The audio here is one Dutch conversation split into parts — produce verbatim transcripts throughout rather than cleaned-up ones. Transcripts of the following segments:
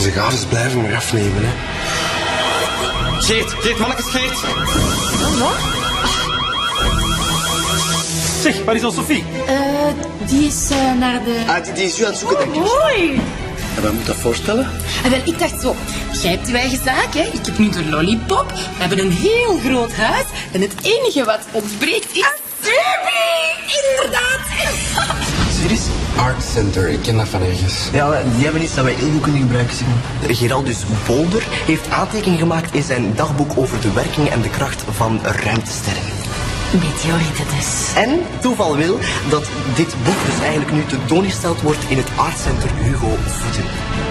Ze gaan dus blijven maar afnemen, hè. Geert, Geert, mannetjes, Geert. Wat? Zeg, waar is al Sophie? Eh, die is uh, naar de... Ah, die, die is u aan het zoeken, denk ik. Hoi! En wat moet dat voorstellen? En wel, ik dacht zo, jij hebt je eigen zaak, hè. Ik heb nu de lollipop. We hebben een heel groot huis. En het enige wat ontbreekt is... Baby! Inderdaad! Serieus? Art Center, ik ken dat van ergens. Ja, die hebben iets dat wij heel goed kunnen gebruiken, Simon. Geraldus Bolder heeft aantekeningen gemaakt in zijn dagboek over de werking en de kracht van ruimtesterren. Meteorieten dus. En toeval wil dat dit boek dus eigenlijk nu tentoongesteld wordt in het Art Center Hugo Voeten.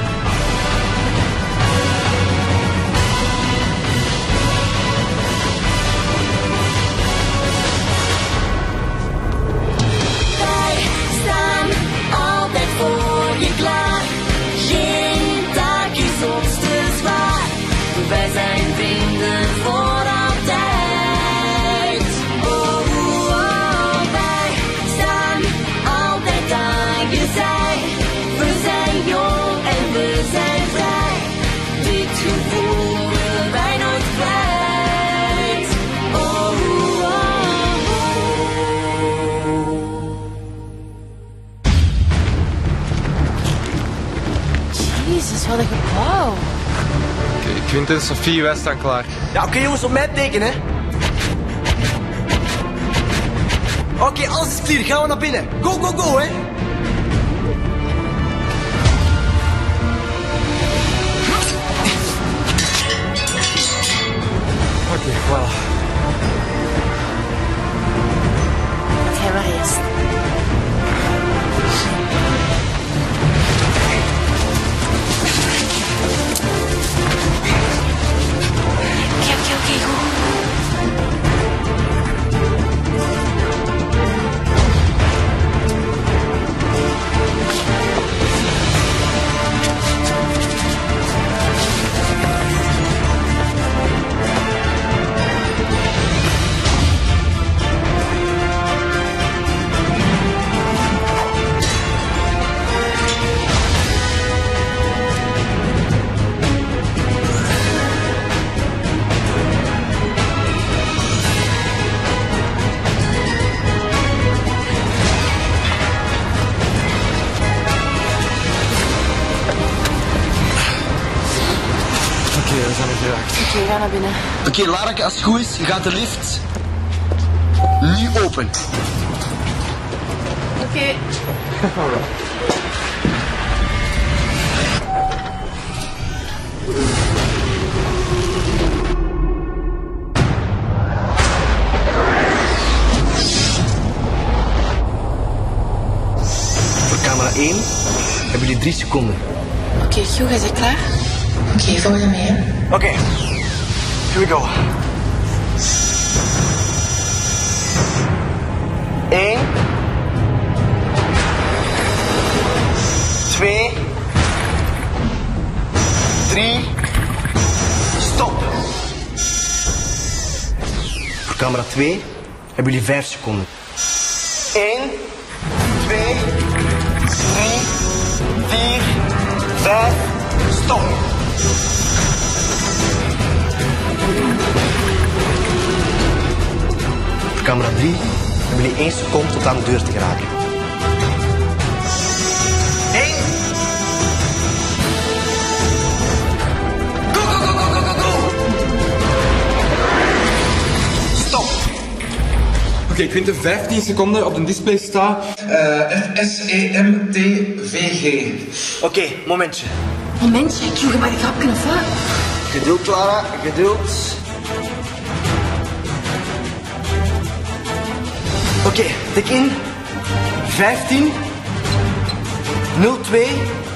Wij staan altijd voor je klaar. Geen taak is ons te zwaar. Wij zijn vrienden voor altijd. Oh, oh, wij staan altijd aan je zij. We zijn jong en we zijn vrij. Dit gevoel willen wij nooit kwijt. Oh, oh, oh. Jezus, wat een gebouw. Oké, Quint en Sophie, wij staan klaar. Ja, oké okay, jongens, op mij teken, hè. Oké, okay, alles is clear. Gaan we naar binnen. Go, go, go, hè. Oké, okay, voilà. Jij maar eerst. Oké, oké, oké, goed. Oké, okay, we zijn er geraakt. Oké, ga naar binnen. Oké, okay, Larake, als het goed is, gaat de lift nu open. Oké. Okay. Voor camera één hebben jullie drie seconden. Oké, okay, Hugh, is je klaar? Oké, okay, volg je mee, hè? Oké, okay. Here we go. Eén. Twee. Drie. Stop. Voor camera twee hebben jullie vijf seconden. Eén. Twee. Drie. Vier. Vijf. Stop. Voor camera drie hebben jullie één seconde tot aan de deur te geraken. Eén. Go, go, go, go, go, go, go. Stop. Oké, okay, Quint, vijftien seconden op de display staat. Uh, F S E M T V G. Oké, okay, momentje. Momentje, Hugh, je mag een grapje of wat? Geduld, Clara, geduld. Oké, okay, tik in. vijftien. nul twee.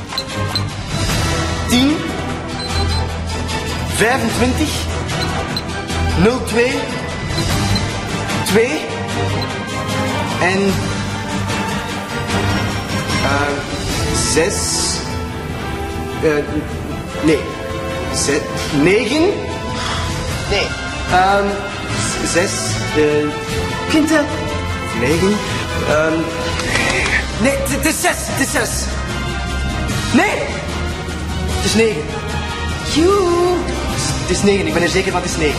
tien. vijfentwintig. nul twee. twee. En... Uh, zes. Uh, nee. Zes. negen. Nee. Um, zes. Uh, Quinten. negen. Um, nee, het is zes. Het is zes. Nee. Het is negen. Joe. Het is negen, ik ben er zeker van, het is negen.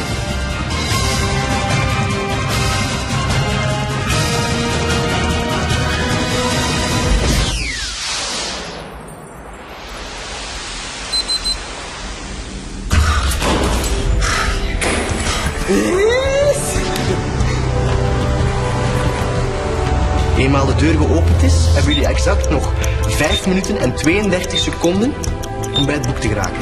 Eenmaal de deur geopend is, hebben jullie exact nog vijf minuten en tweeëndertig seconden om bij het boek te geraken.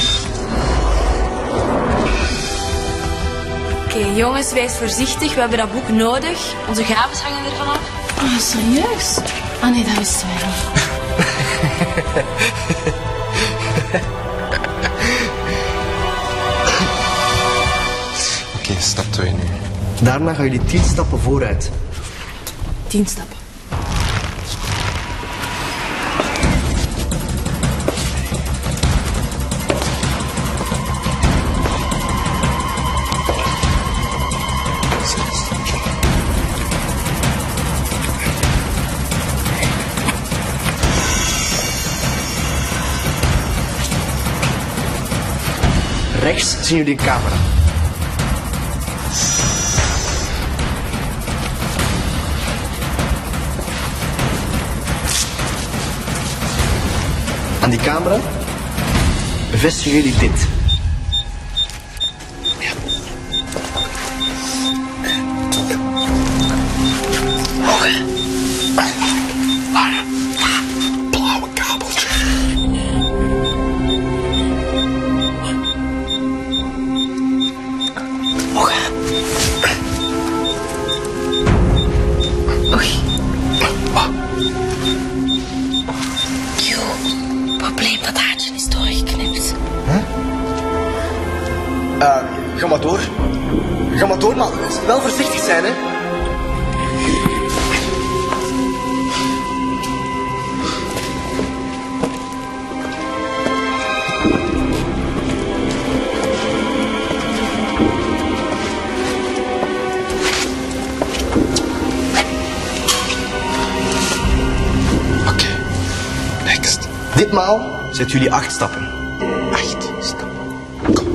Oké, okay, jongens, wees voorzichtig. We hebben dat boek nodig. Onze gaves hangen ervan af. Oh, serieus? Ah nee, dat wisten wij niet. Oké, okay, stap twee nu. Daarna gaan jullie tien stappen vooruit. Tien stappen. Rechts zien jullie een camera. Aan die camera bevestigen jullie dit. Ja. Ogen. Blauwe kabeltje. Ogen. Oei. Probleem, dat haartje is doorgeknipt. Huh? Uh, ga maar door. Ga maar door, maar wel voorzichtig zijn, hè. Ditmaal zetten jullie acht stappen. Acht stappen. Kom.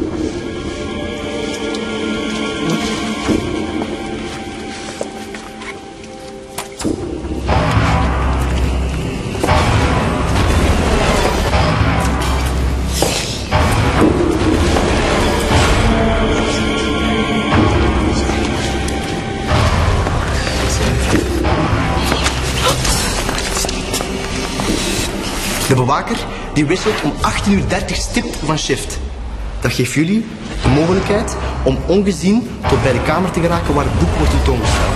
De bewaker die wisselt om achttien uur dertig stipt van shift. Dat geeft jullie de mogelijkheid om ongezien tot bij de kamer te geraken waar het boek wordt tentoongesteld.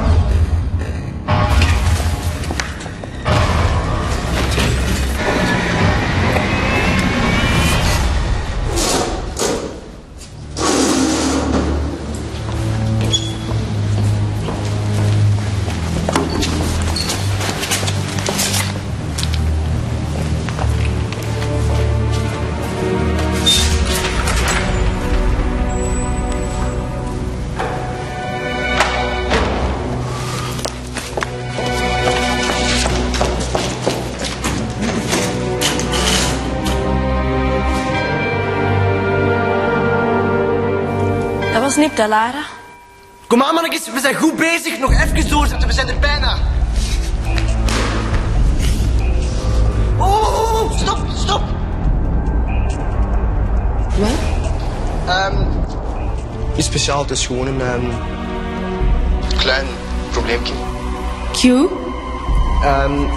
Dat was nipt, hè, Lara? Kom aan, mannetjes, we zijn goed bezig. Nog even doorzetten, we zijn er bijna. Oh, oh, oh, stop, stop. Wat? Um, niet speciaal, het is gewoon een um, klein probleempje. Q? Um,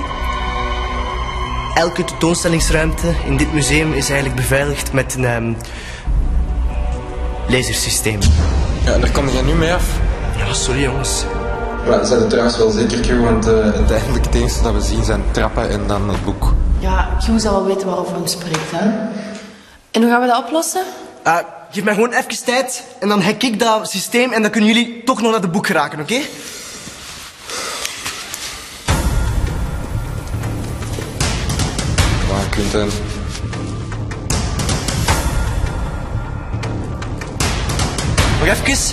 elke tentoonstellingsruimte in dit museum is eigenlijk beveiligd met een um, lasersysteem. Ja, en daar kom je nu mee af. Ja, sorry jongens. Maar zijn het trouwens wel zeker, Q, want uh, uiteindelijk het enige dat we zien zijn trappen en dan het boek. Ja, Q zal wel weten waarover hem spreekt, hè? En hoe gaan we dat oplossen? Uh, geef mij gewoon even tijd en dan hack ik dat systeem en dan kunnen jullie toch nog naar het boek geraken, oké? Okay? Ja, Quinten. Nog even.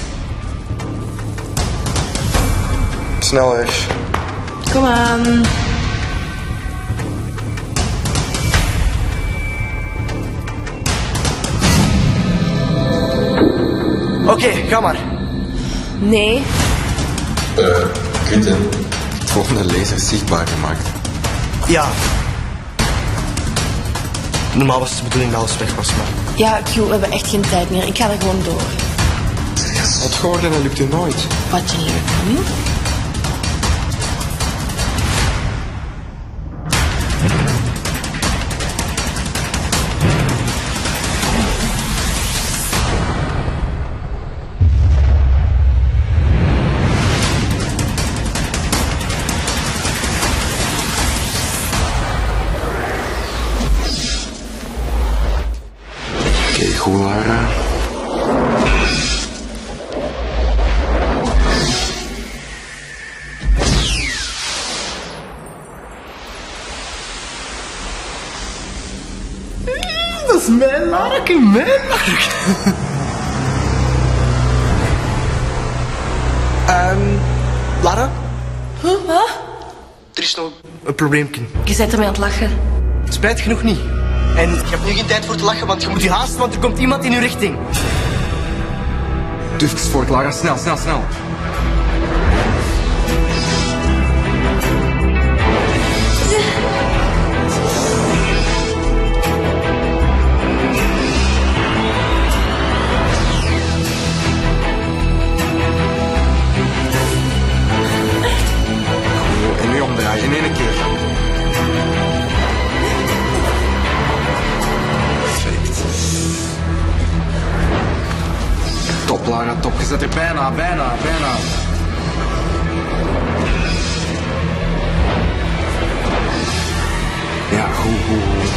Sneller. Kom aan. Oké, ga maar. Nee. Eh, Quinten. Het volgende laser zichtbaar gemaakt. Ja. Normaal was het de bedoeling dat alles weg was, maar... Ja, Q, we hebben echt geen tijd meer. Ik ga er gewoon door. Het geworden, dat lukt u nooit. Wat je nu? Oké, goed, Lara. Dat is mijn Larke, mijn Larke. Ehm, Lara? Huh, wat? Er is nog een probleempje. Je bent ermee aan het lachen. Spijt genoeg niet. En je hebt nu geen tijd voor te lachen, want je moet je haasten, want er komt iemand in uw richting. Doe even voort, Lara. Snel, snel, snel. En nu omdraaien, in één keer. Perfect. Top, Lara, top. Je zet er bijna, bijna, bijna. Ja, goed, goed, goed.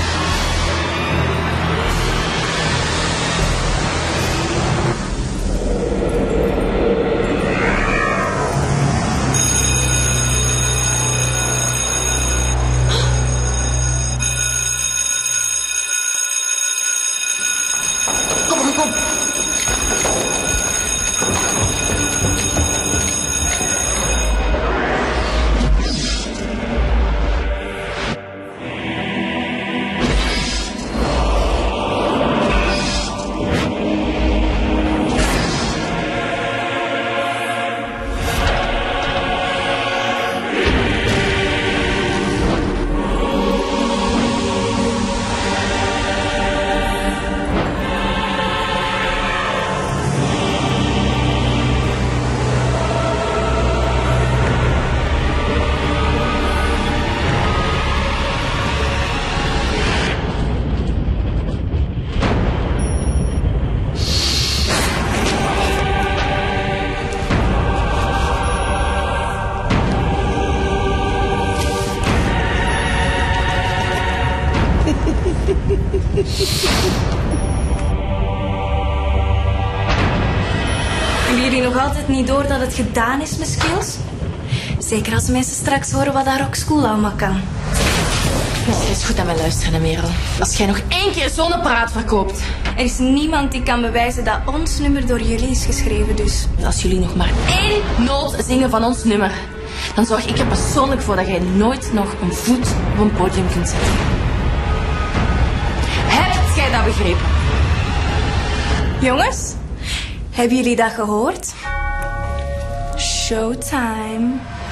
Kom, kom, kom. Hebben jullie nog altijd niet door dat het gedaan is met skills? Zeker als mensen straks horen wat daar Rock School allemaal kan. Het is goed aan mij luisteren, Merel. Als jij nog één keer zo'n apparaat verkoopt. Er is niemand die kan bewijzen dat ons nummer door jullie is geschreven, dus... Als jullie nog maar één noot zingen van ons nummer, dan zorg ik er persoonlijk voor dat jij nooit nog een voet op een podium kunt zetten. Hebt jij dat begrepen? Jongens, hebben jullie dat gehoord? Showtime.